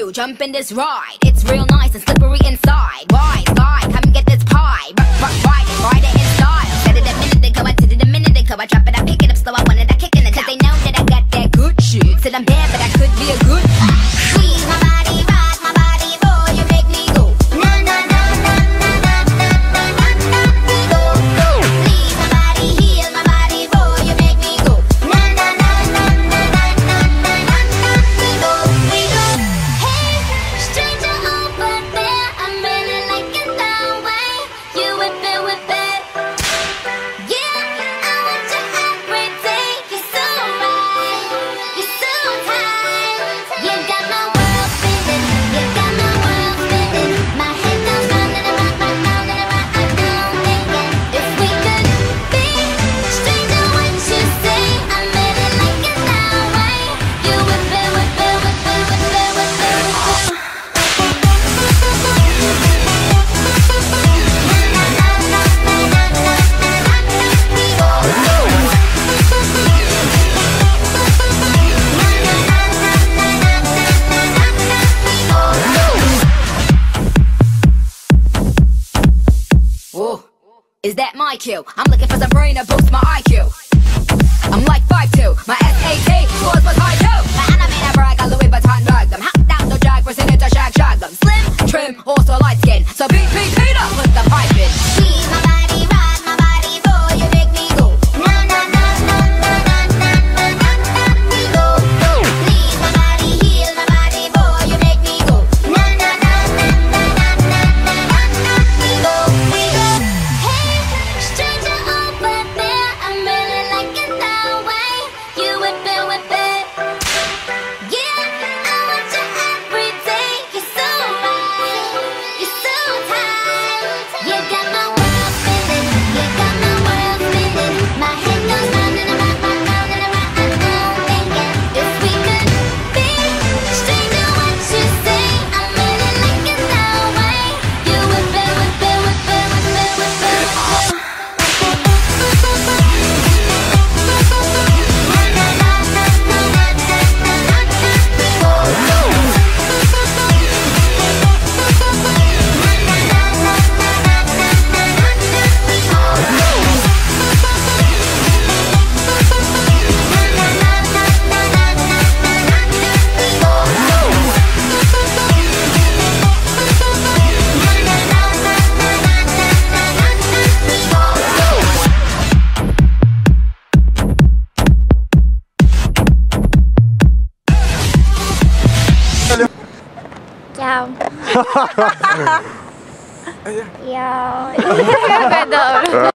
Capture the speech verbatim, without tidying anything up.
you, jump in this ride. It's real nice and slippery inside. Why, guy, come and get this pie. R -r Ride it, ride it in style. Said it a minute ago, I did it a minute ago. I drop it, I pick it up slow, I wanted, I kick in it. Cause they know that I got that good shit. Said I'm bad, but I could be a good. Squeeze my body, rock my body, boy, you make me go. Na na na na na na na na na na me go go. Please my body, heal my body, boy, you make me go. Na na na na na na na na na na me go me go. Hey, stranger over there, I'm really like it that way. You whip it, whip it. Yeah, I want you every day. You're so right, you're so tight. You got my world spinning, you got my world spinning. My head goes round and around, round, round and around. I know thinking if we could be stranger, what you say? I'm really like it that way. You whip it, whip it, whip it, whip it, whip it, whip it. Whoa, is that my cue? I'm looking for some brain to boost my I Q. I'm like five two, my S A T scores was high too. My anime I brag, I Louis Vuitton bag them. Hopped out the jag, pressing it to shag shag them. Slim, trim, also light skin. So beat, beat, beat up, put the pipe in. Squeeze my body, ride my body, boy, you make me go. Na na na na na na na na na na me go go. Please my body, heal my body, boy, you make me go. Na na na na na na na na na na me go me go. Hey, stranger over there, I'm really like it that way. You whip it, whip it. Yeah, I want you every day. You're so right, you're so tight. You got my world spinning, you got my world spinning. My head goes round and around, round, round and around. I know thinking if we could be stranger, what you say? I'm really like it that way. You whip it, whip it, whip it, whip it, whip it, whip it. Ciao. Yo. Ganda.